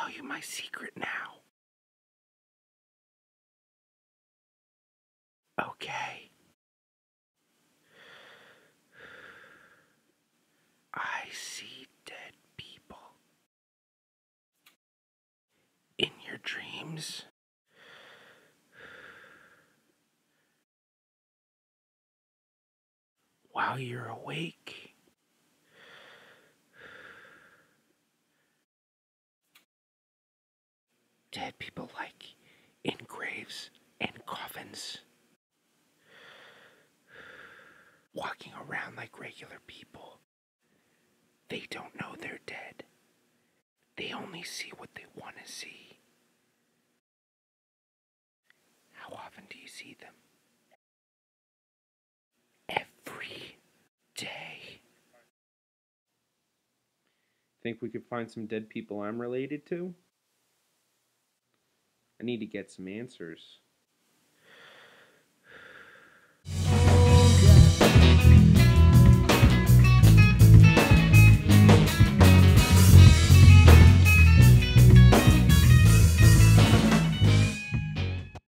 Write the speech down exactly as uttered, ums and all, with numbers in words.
tell you my secret now. Okay. I see dead people. In your dreams. While you're awake. Dead people like in graves and coffins. Walking around like regular people. They don't know they're dead. They only see what they want to see. How often do you see them? Every day. Think we could find some dead people I'm related to? I need to get some answers.